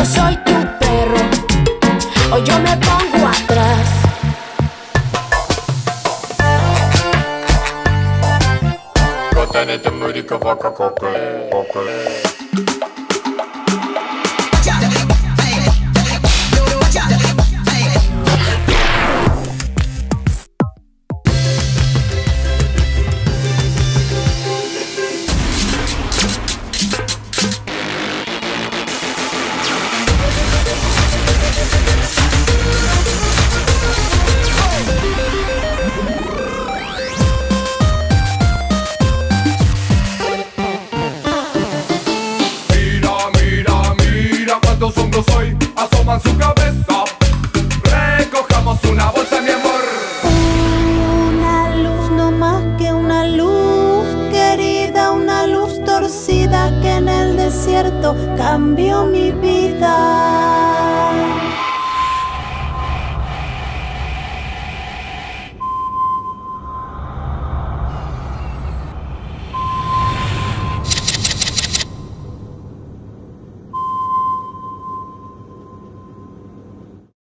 soy tu perro, hoy yo me pongo atrás. ¿Cuántos hombros hoy asoman su cabeza? Recojamos una bolsa, mi amor. Una luz, no más que una luz querida, una luz torcida que en el desierto cambió mi vida.